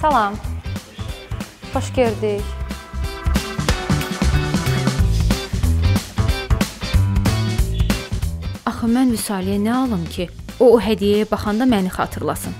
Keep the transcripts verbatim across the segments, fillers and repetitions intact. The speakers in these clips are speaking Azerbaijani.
Salam. Xoş gördük. Axı mən Vüsaliyə nə alım ki, o o hədiyyəyə baxanda məni xatırlasın.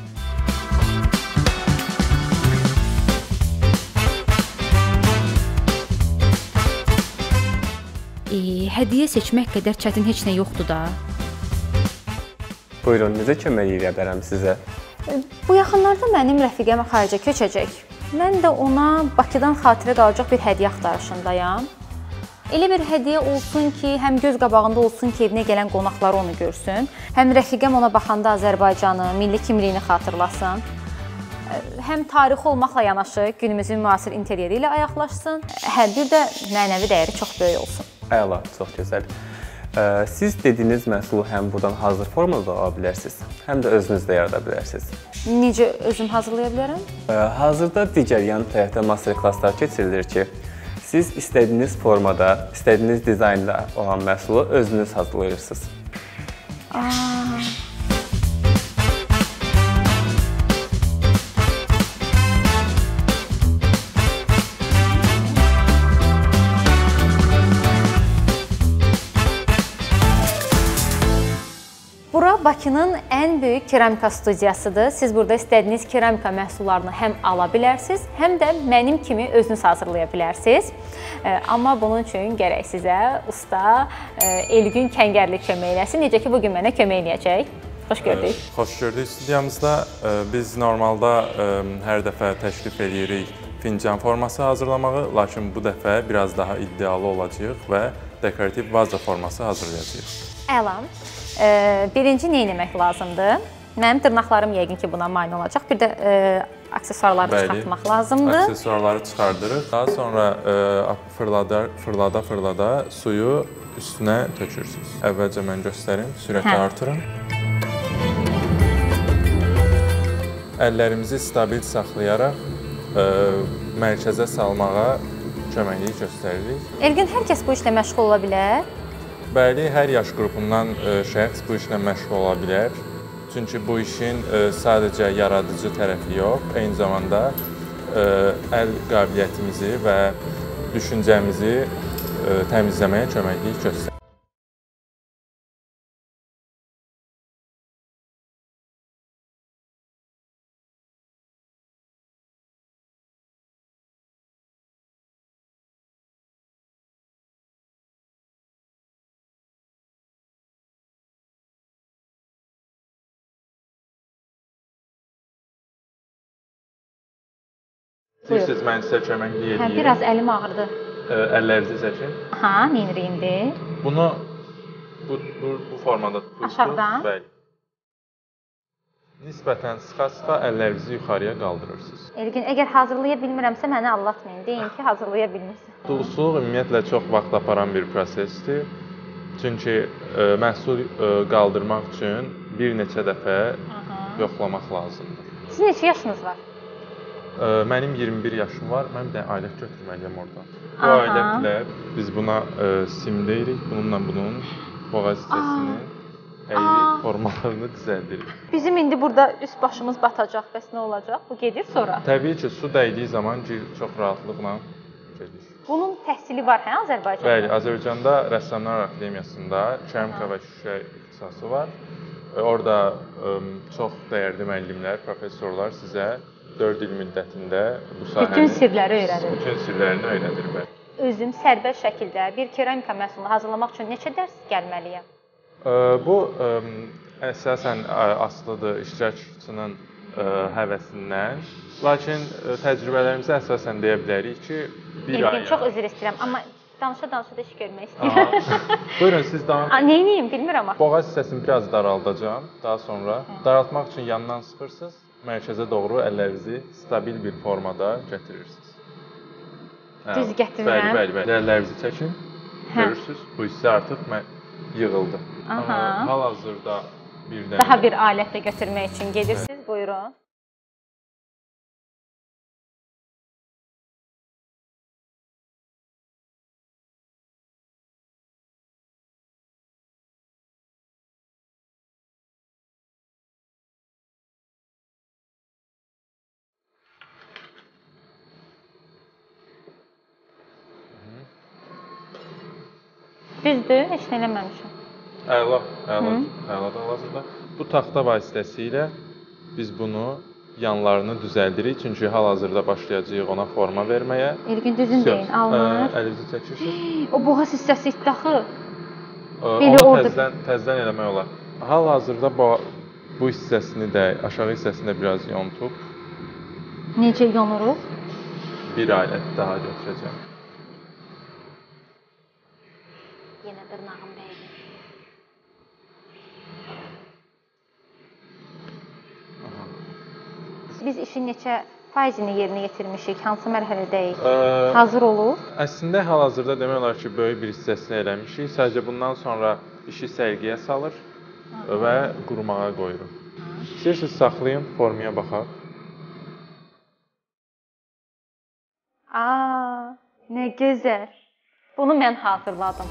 E, hədiyyə seçmək qədər çətin heç nə yoxdur da. Buyurun, necə kömək edə bilərəm sizə? Bu yaxınlarda mənim rəfiqəm xaricə köçəcək. Mən də ona Bakıdan xatirə qalacaq bir hədiyyə axtarışındayam. Elə bir hədiyyə olsun ki, həm göz qabağında olsun ki, evinə gələn qonaqları onu görsün, həm rəfiqəm ona baxanda Azərbaycanı, milli kimliyini xatırlasın, həm tarixi olmaqla yanaşı günümüzün müasir interyeri ilə ayaqlaşsın, hə, bir də mənəvi dəyəri çox böyük olsun. Əla, çox gözəl. Siz dediyiniz məhsulu həm buradan hazır formada ala bilərsiniz, həm də özünüz də yarada bilərsiniz. Necə özüm hazırlaya bilərəm? Hazırda digər yan tərəfdə master klasslar keçirilir ki, siz istədiyiniz formada, istədiyiniz dizaynda olan məhsulu özünüz hazırlayırsınız. Aa. Bura Bakının ən böyük keramika studiyasıdır. Siz burada istədiyiniz keramika məhsullarını həm ala bilərsiniz, həm də mənim kimi özünüz hazırlaya bilərsiniz. Amma bunun üçün gərək sizə usta Elgün Kəngərli kömək eləsin. Necə ki, bugün mənə kömək eləyəcək. Xoş gördük. Xoş gördük studiyamızda. Biz normalda hər dəfə təklif edirik fincan forması hazırlamağı, lakin bu dəfə biraz daha iddialı olacaq və dekorativ vaza forması hazırlayacağıq. Əla. Birinci nə etmək lazımdır? Mənim dırnaqlarım yəqin ki, buna mane olacaq. Bir də aksesuarları çıxartmaq lazımdır. Aksesuarları çıxardırıq. Daha sonra fırlada fırlada suyu üstünə tökürsünüz. Əvvəlcə mən göstərim, sürəti artırın. Əllərimizi stabil saxlayaraq mərkəzə salmağa köməklik göstəririk. Elgün, hər kəs bu işlə məşğul ola bilər? Bəli, hər yaş qrupundan şəxs bu işlə məşğul ola bilər. Çünki bu işin sadəcə yaradıcı tərəfi yox, eyni zamanda əl qabiliyyətimizi və düşüncəmizi təmizləməyə köməklik göstərir. İstəyirsiniz, mən sizə köməklik edeyim. Hə, biraz əlim ağrıdı. Əllərinizi çəkin. Ha, neyinirik indi? Bunu bu, bu, bu formada tutursuz. Aşağıdan? Bəli. Nisbətən sıxa-sıxa əllərinizi yuxarıya qaldırırsınız. Elgün, əgər hazırlaya bilmirəmsə, məni allatmayın. Deyin ki, hazırlaya bilmirsən. Dulsuluq ümumiyyətlə çox vaxt aparan bir prosesdir. Çünki ə, məhsul ə, qaldırmaq üçün bir neçə dəfə Aha. yoxlamaq lazımdır. Sizin neçə yaşınız var? Mənim iyirmi bir yaşım var, mən bir dənə aylıq götürməliyəm oradan. Bu aylıq biz buna ə, sim deyirik, bununla bunun boğaz hissəsinin əyri formalarını düzəldirik. Bizim indi burada üst başımız batacaq, bəs nə olacaq? Bu gedir sonra? Təbii ki, su dəydiyi zaman çox rahatlıqla gedir. Bunun təhsili var, hə, Azərbaycanda? Bəli, Azərbaycanda Rəssamlar Akademiyasında keramika və şüşə ixtisası var. Orada ə, çox dəyərli müəllimlər, professorlar sizə dörd il müddətində bu sahənin bütün sirləri öyrədir. Bütün sirlərini öyrədir mən. Özüm sərbəst şəkildə bir keramika məhsulunu hazırlamaq üçün neçə dərs gəlməliyəm? Bu ə, əsasən asılıdır iştirakçının ə, həvəsindən. Lakin ə, təcrübələrimizi əsasən deyə bilərik ki, bir ay. Çox üzr istəyirəm, amma danışa-danışa da iş görmək istəyirəm. Buyurun, siz daha... Nə edeyim, bilmirəm axı. Boğaz hissəsini biraz daraldacağam. Daha sonra daraltmaq üçün yandan sıxırsınız. Mərkəzə doğru əllərinizi stabil bir formada gətirirsiniz. Düz gətirirəm. Bəli, bəli, bəli. Əllərinizi çəkin. Görürsünüz, bu hissə artıq yığıldı. Hal-hazırda bir dənə... Daha bir alət də götürmək üçün gedirsiniz, buyurun. Düzdür, heç nə eləməmişəm. Əla, əla, əla da hal-hazırda. Bu taxta vasitəsilə biz bunu yanlarını düzəldirik, çünki hal-hazırda başlayacağıq ona forma verməyə. İlkin düzün deyin, alınır. Əlinizi çəkirsiniz. O boğaz hissəsi itdi axı. Onu təzdən, təzdən eləmək olar. Hal-hazırda bu, bu hissəsini də, aşağı hissəsini də biraz yontub. Necə yonuruq? Bir alət daha götürəcəm. Yenə dırnağım dəydi. Biz işin neçə faizini yerinə yetirmişik, hansı mərhələdəyik? Hazır olub? Əslində hal-hazırda demək olar ki, böyük bir hissəsini eləmişik. Sadəcə bundan sonra işi sərgiyə salır və qurumağa qoyuruq. İstəyirsiniz saxlayın, formaya baxaq. Aa, nə gözəl. Bunu mən hazırladım.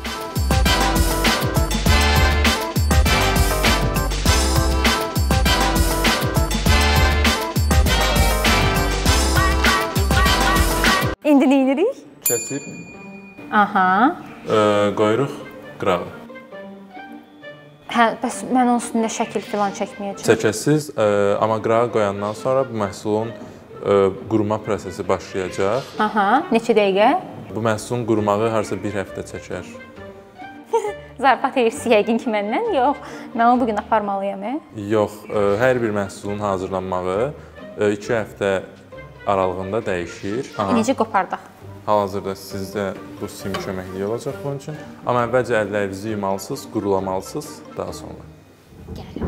İndi nə edirik? Kəsib. Aha. E, qoyuruq qırağa. Hə, bəs mən onun üstündə şəkil filan çəkməyəcəm. Çəkəsiz, e, amma qırağa qoyandan sonra bu məhsulun e, quruma prosesi başlayacaq. Aha, neçə dəqiqə? Bu məhsulun qurumağı harasa bir həftə çəkər. Zarafat edirsiz yəqin ki məndən? Yox, mən onu bugün aparmalıyam. Yox, e, hər bir məhsulun hazırlanmağı e, iki həftə aralığında dəyişir. Aha. Necə qopardaq? Hal-hazırda sizdə bu sim köməkliyi olacaq bunun üçün. Amma əvvəlcə əllərinizi yumalısınız, qurulamalısınız, daha sonra. Gəlin.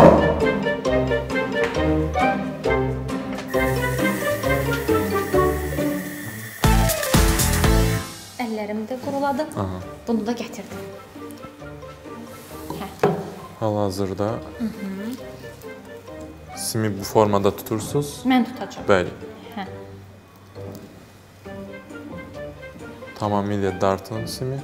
Əllərimi də quruladım. Aha. Bunu da gətirdim. Hə. Hal-hazırda simi bu formada tutursunuz. Mən tutacağam. Bəli. Hə. Tamamilə dartın simi.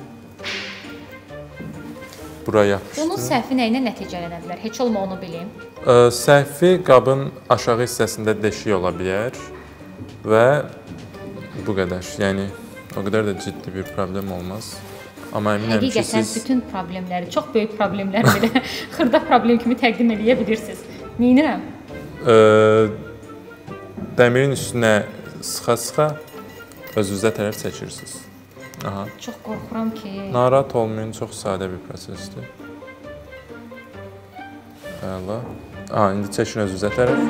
Bura yapışdırın. Bunun səhvi nə ilə nəticələnə bilər? Heç olma onu bilim. Ə, səhvi qabın aşağı hissəsində deşik ola bilər və bu qədər. Yəni o qədər də ciddi bir problem olmaz. Amma əminəm ki, siz bütün problemləri, çox böyük problemləri belə xırda problem kimi təqdim edə bilirsiniz. Nəyinirəm? Ə, dəmirin üstünə sıxa-sıxa özünüzə tərəf çəkirsiniz. Aha. Çox qorxuram ki... Narahat olmayın, çox sadə bir prosesdir. Əla. Aha, indi çəkin özünüzə tərəf.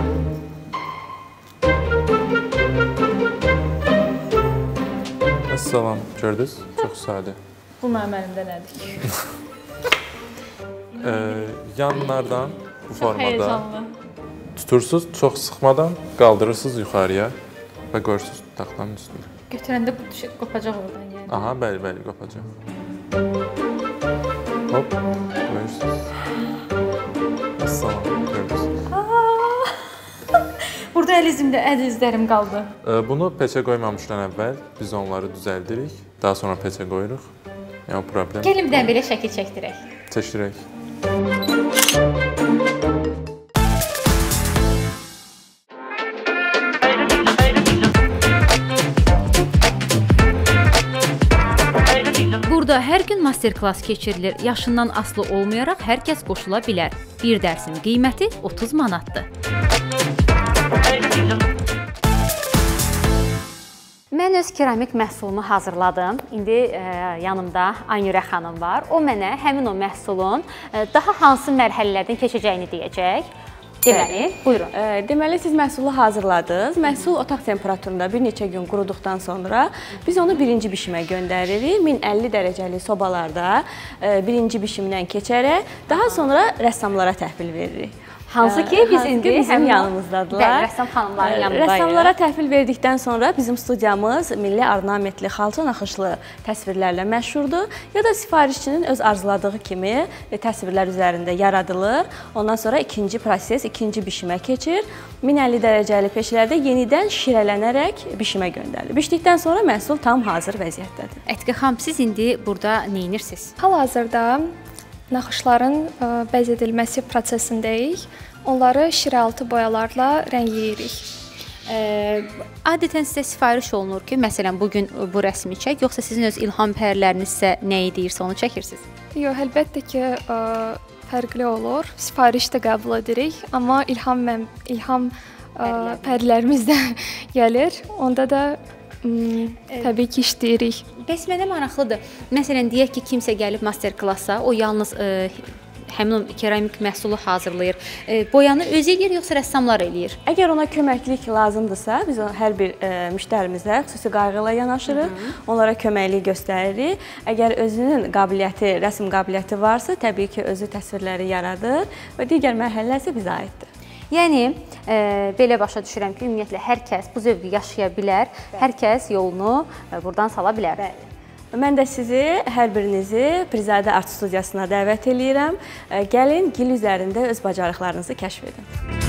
Əssalam, gördünüz? Çox sadə. Bu mənim əlimdə nədir ki? Ee, yanlardan bu formada tutursunuz, çox sıxmadan qaldırırsınız yuxarıya və qoyursunuz taxtanın üstünə. Götürəndə bu düşüb qopacaq oradan yəni. Aha, bəli, bəli, qopacaq. Hop, qoyursunuz. Əssalam, gördünüz. Burada əl izimdə, əl izlərim qaldı. Bunu peçə qoymamışdan əvvəl biz onları düzəldirik. Daha sonra peçə qoyuruq. Yəni problem. Gəlin bir dənə belə şəkil çəkdirək. Çəkdirək. Burada hər gün master-klass keçirilir. Yaşından asılı olmayaraq hər kəs qoşula bilər. Bir dərsin qiyməti otuz manatdır. Mən öz keramik məhsulumu hazırladım. İndi e, yanımda Aynurə xanım var. O mənə həmin o məhsulun e, daha hansı mərhələlərdən keçəcəyini deyəcək. Deməli, buyurun. E, deməli, siz məhsulu hazırladınız. Məhsul otaq temperaturunda bir neçə gün quruduqdan sonra biz onu birinci bişimə göndəririk. min əlli dərəcəli sobalarda e, birinci bişimdən keçərək daha sonra rəssamlara təhvil veririk. Hansı ki, biz indi bizim yanımızdadılar. Bəli, rəssam xanımların yanındayıq. Rəssamlara təhvil verdikdən sonra bizim studiyamız milli ornamentli, xalça naxışlı təsvirlərlə məşhurdur. Ya da sifarişçinin öz arzuladığı kimi təsvirlər üzərində yaradılır. Ondan sonra ikinci proses, ikinci bişimə keçir. min əlli dərəcəli peşlərdə yenidən şirələnərək bişimə göndərilir. Bişdikdən sonra məhsul tam hazır vəziyyətdədir. Ətqə xanım, siz indi burada nə edirsiniz? Hal-hazırda naxışların bəz edilməsi prosesindəyik. Onları şirəaltı boyalarla rəngləyirik. Adətən sizə sifariş olunur ki, məsələn, bu gün bu rəsmi çək, yoxsa sizin öz ilham pərləriniz sizə nə edirsə onu çəkirsiniz? Yox, əlbəttə ki, ə, fərqli olur. Sifariş də qəbul edirik, amma ilham mən ilham ə, pərlərimiz də gəlir. Onda da ə, təbii ki, işləyirik. Bəs mənə maraqlıdır. Məsələn, deyək ki, kimsə gəlib master klassa, o yalnız ə, həmin keramik məhsulu hazırlayır. E, boyanı özü eləyir, yoxsa rəssamlar eləyir? Əgər ona köməklik lazımdırsa, biz hər bir e, müştərimizə xüsusi qayğı ilə yanaşırıq. Hı -hı. Onlara köməklik göstəririk. Əgər özünün qabiliyyəti, rəsm qabiliyyəti varsa, təbii ki, özü təsvirləri yaradır və digər mərhələlər isə bizə aiddir. Yəni e, belə başa düşürəm ki, ümumiyyətlə hər kəs bu zövqü yaşaya bilər, Bəli. Hər kəs yolunu e, buradan sala bilər. Bəli. Mən də sizi, hər birinizi Pirizadə Art Studiyasına dəvət edirəm. Gəlin, gil üzərində öz bacarıqlarınızı kəşf edin.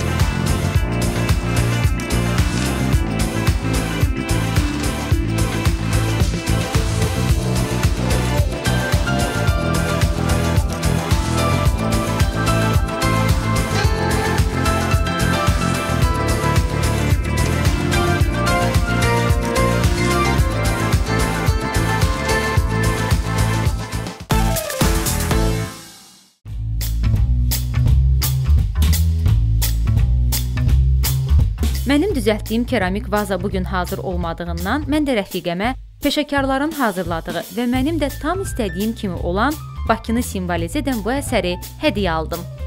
Mənim düzəltdiyim keramik vaza bu gün hazır olmadığından mən də rəfiqəmə peşəkarların hazırladığı və mənim də tam istədiyim kimi olan Bakını simvolizə edən bu əsəri hədiyyə aldım.